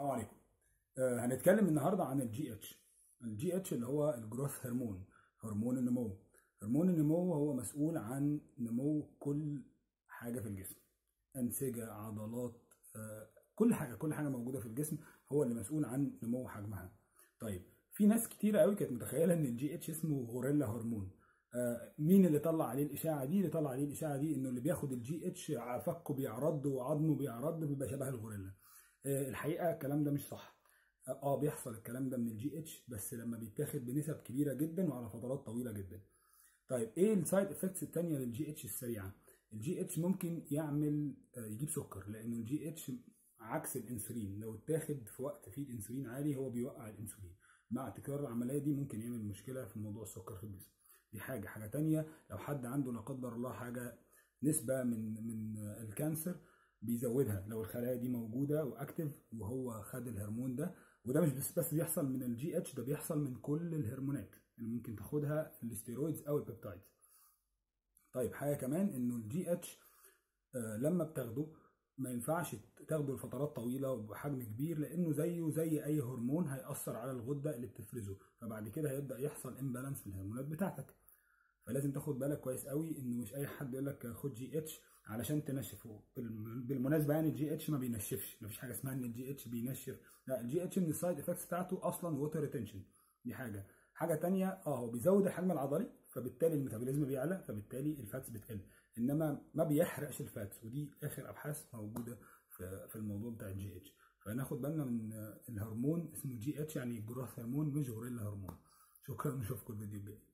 السلام عليكم. هنتكلم النهارده عن الجي اتش. الجي اتش اللي هو الجروث هرمون، هرمون النمو. هرمون النمو هو مسؤول عن نمو كل حاجه في الجسم، انسجه، عضلات، كل حاجه موجوده في الجسم هو اللي مسؤول عن نمو حجمها. طيب، في ناس كتيره قوي كانت متخيله ان الجي اتش اسمه غوريلا هرمون. مين اللي طلع عليه الاشاعه دي؟ انه اللي بياخد الجي اتش فكه بيعرض وعظمه بيعرض بيبقى شبه الغوريلا. الحقيقه الكلام ده مش صح. بيحصل الكلام ده من الجي اتش، بس لما بيتاخد بنسب كبيره جدا وعلى فترات طويله جدا. طيب، ايه السايد افكتس الثانيه للجي اتش السريعه؟ الجي اتش ممكن يجيب سكر، لانه الجي اتش عكس الانسولين، لو اتاخد في وقت فيه الانسولين عالي هو بيوقع الانسولين. مع تكرار العمليه دي ممكن يعمل مشكله في موضوع السكر في الجسم. دي حاجه تانية، لو حد عنده لا قدر الله حاجه نسبه من الكانسر بيزودها لو الخلايا دي موجوده واكتف وهو خد الهرمون ده. وده مش بس بيحصل من الجي اتش، ده بيحصل من كل الهرمونات اللي ممكن تاخدها، الاستيرويدز او البيبتايدز. طيب، حاجه كمان انه الجي اتش لما بتاخده ما ينفعش تاخده لفترات طويله وبحجم كبير، لانه زيه زي اي هرمون هيأثر على الغده اللي بتفرزه، فبعد كده هيبدأ يحصل امبالانس في الهرمونات بتاعتك. فلازم تاخد بالك كويس قوي انه مش اي حد يقول لك خد جي اتش علشان تنشفه. بالمناسبه يعني الجي اتش ما بينشفش، مفيش حاجه اسمها ان الجي اتش بينشف. لا، الجي اتش من السايد افكتس بتاعته اصلا ووتر ريتنشن. دي حاجه تانية. هو بيزود الحجم العضلي، فبالتالي الميتابوليزم بيعلى، فبالتالي الفاتس بتقل، انما ما بيحرقش الفاتس. ودي اخر ابحاث موجوده في الموضوع بتاع الجي اتش. فناخد بالنا من الهرمون اسمه جي اتش، يعني جروث هرمون مش غوريلا هرمون. شكرا، نشوفكم الفيديو الجاي.